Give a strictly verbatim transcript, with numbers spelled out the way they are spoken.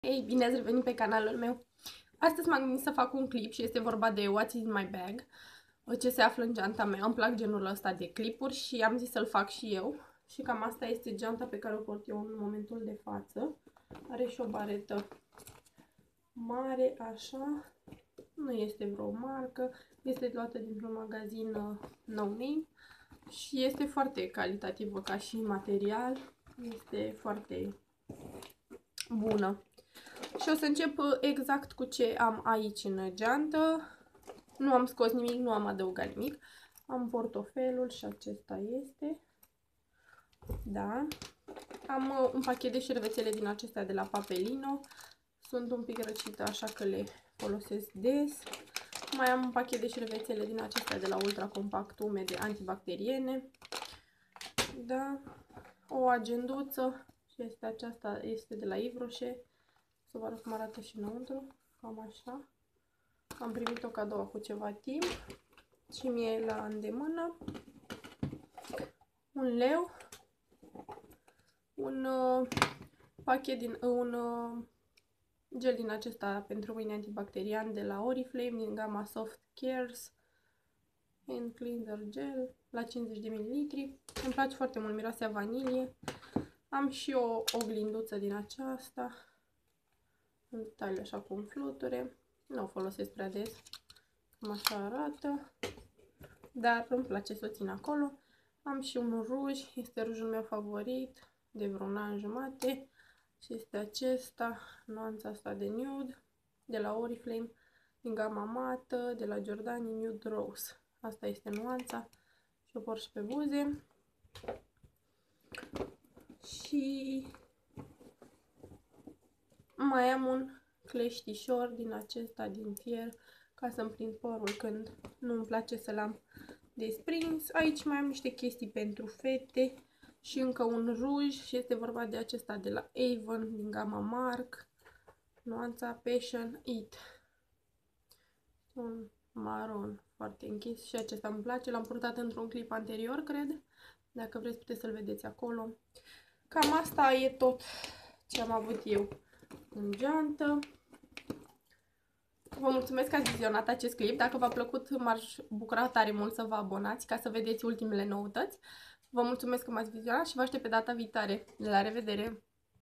Hei, bine ați revenit pe canalul meu! Astăzi m-am gândit să fac un clip și este vorba de What's in my bag, ce se află în geanta mea. Îmi plac genul ăsta de clipuri și am zis să-l fac și eu. Și cam asta este geanta pe care o port eu în momentul de față. Are și o baretă mare, așa. Nu este vreo marcă, este luată dintr-un magazin uh, no name și este foarte calitativă ca și material. Este foarte bună. Și o să încep exact cu ce am aici în geantă. Nu am scos nimic, nu am adăugat nimic. Am portofelul și acesta este. Da. Am un pachet de șervețele din acestea de la Papelino. Sunt un pic răcită, așa că le folosesc des. Mai am un pachet de șervețele din acestea de la Ultra Compact umede antibacteriene. Da. O agenduță. Și este aceasta, este de la Yves Rocher. Să vă arăt cum arată și înăuntru. Cam așa. Am primit-o cadou cu ceva timp. Și mie la îndemână. Un leu. Un uh, pachet din... Uh, un uh, gel din acesta pentru mâini antibacterian de la Oriflame, din gama Soft Cares. Hand Cleanser Gel la cincizeci de mililitri. Îmi place foarte mult, miroase a vanilie. Am și o oglinduță din aceasta. În detaliu așa cu fluture. Nu o folosesc prea des. Cam așa arată. Dar îmi place să o țin acolo. Am și un ruj. Este rujul meu favorit. De vreo un an jumate. Și este acesta. Nuanța asta de nude. De la Oriflame. Din gama mată. De la Giordani Nude Rose. Asta este nuanța. Și o port și pe buze. Și mai am un cleștișor din acesta din fier ca să-mi prind părul când nu îmi place să l-am desprins. Aici mai am niște chestii pentru fete și încă un ruj și este vorba de acesta de la Avon din gama Marc, nuanța Passion It. Un maron foarte închis și acesta îmi place, l-am purtat într-un clip anterior, cred. Dacă vreți puteți să-l vedeți acolo. Cam asta e tot ce am avut eu în geantă. Vă mulțumesc că ați vizionat acest clip. Dacă v-a plăcut, m-aș bucura tare mult să vă abonați ca să vedeți ultimele noutăți. Vă mulțumesc că m-ați vizionat și vă aștept pe data viitoare. La revedere!